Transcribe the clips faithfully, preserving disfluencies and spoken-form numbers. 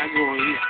I go on you.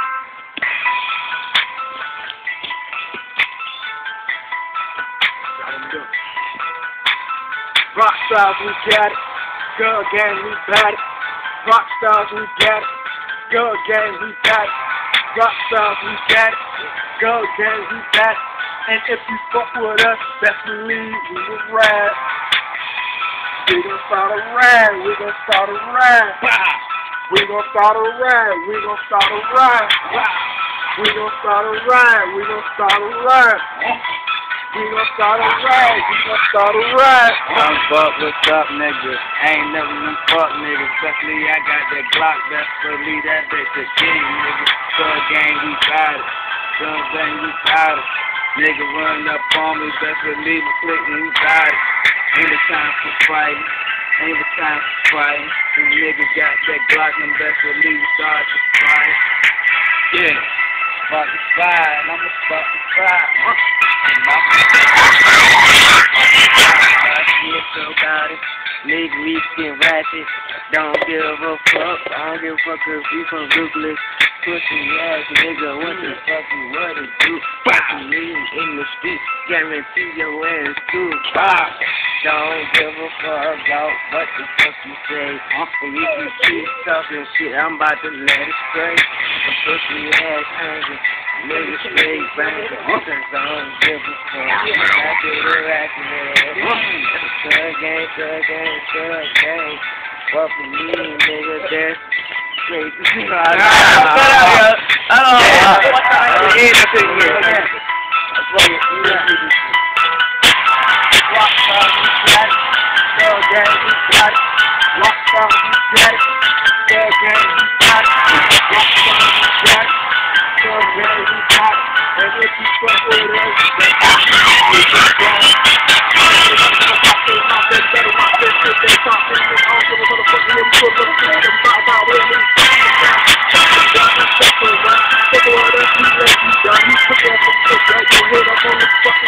Rock stars, we got it. Good game, we got it. Rock stars, we got it. Good game, we got it. Rock stars, we got it. Good game, we got it. And if you fuck with us, best believe we will ride. We gon' start a ride. We gon' start a ride. We gon' start a ride. We gon' start a ride. We gon' start a ride. We gon' start a ride. We gon' start a ride. We gon' start a ride. I'm fuck, what's up, nigga? I ain't never been fuck, nigga. Especially I got that Glock, best believe that bitch a king, nigga. Good gang, we got it. Good gang, we got it. Nigga run up on me, best believe me, click and we got it. Ain't the time for fighting. Ain't the time for fighting. Them niggas got that Glock and best believe we start to fight. Yeah. Fucking fight. I'ma fucking fight. Huh? Nigga, we get ratchet, don't give a fuck, I don't give a fuck cause we from Ruthless, pussy ass nigga, what the fuck you wanna do, fucking me in the street, guarantee your ass too, pop, don't give a fuck about what the fuck you say, and if you keep talking shit, I'm about to let it spray, the pussy ass hanging, nigga straight banging, cause I don't give a fuck, I did a racket, man. Good game, good game, good game. Fuck with me, nigga, that's crazy. I don't know. I don't know. Rock star, we got it. Good game, we got it. Rock star, we got it. Good game, we got it. Rock star, we got it. Good game, we got it. And if you fuck with us, then we got it. You put that from the